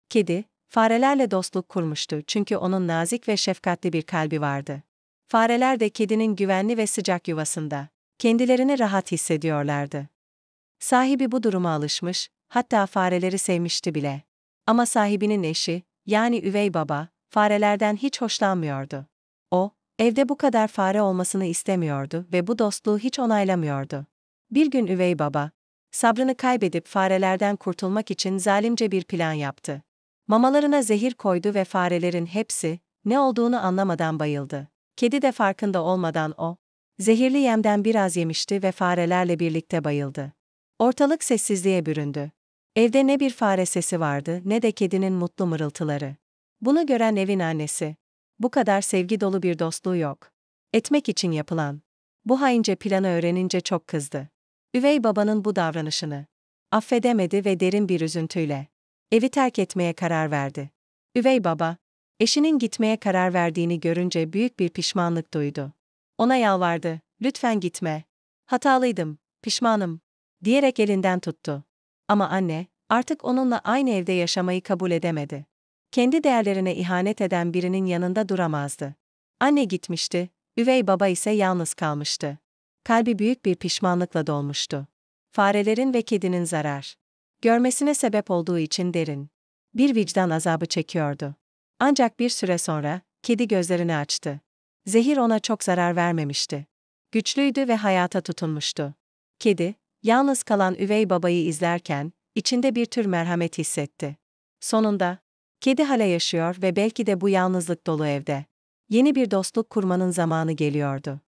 Kedi, farelerle dostluk kurmuştu çünkü onun nazik ve şefkatli bir kalbi vardı. Fareler de kedinin güvenli ve sıcak yuvasında kendilerini rahat hissediyorlardı. Sahibi bu duruma alışmış, hatta fareleri sevmişti bile. Ama sahibinin eşi, yani üvey baba, farelerden hiç hoşlanmıyordu. O, evde bu kadar fare olmasını istemiyordu ve bu dostluğu hiç onaylamıyordu. Bir gün üvey baba, sabrını kaybedip farelerden kurtulmak için zalimce bir plan yaptı. Mamalarına zehir koydu ve farelerin hepsi, ne olduğunu anlamadan bayıldı. Kedi de farkında olmadan zehirli yemden biraz yemişti ve farelerle birlikte bayıldı. Ortalık sessizliğe büründü. Evde ne bir fare sesi vardı ne de kedinin mutlu mırıltıları. Bunu gören evin annesi, bu kadar sevgi dolu bir dostluğu yok etmek için yapılan bu haince planı öğrenince çok kızdı. Üvey babanın bu davranışını affedemedi ve derin bir üzüntüyle evi terk etmeye karar verdi. Üvey baba, eşinin gitmeye karar verdiğini görünce büyük bir pişmanlık duydu. Ona yalvardı, "Lütfen gitme. Hatalıydım, pişmanım," diyerek elinden tuttu. Ama anne, artık onunla aynı evde yaşamayı kabul edemedi. Kendi değerlerine ihanet eden birinin yanında duramazdı. Anne gitmişti, üvey baba ise yalnız kalmıştı. Kalbi büyük bir pişmanlıkla dolmuştu. Farelerin ve kedinin zarar görmesine sebep olduğu için derin bir vicdan azabı çekiyordu. Ancak bir süre sonra, kedi gözlerini açtı. Zehir ona çok zarar vermemişti. Güçlüydü ve hayata tutunmuştu. Kedi, yalnız kalan üvey babayı izlerken, içinde bir tür merhamet hissetti. Sonunda, kedi hala yaşıyor ve belki de bu yalnızlık dolu evde yeni bir dostluk kurmanın zamanı geliyordu.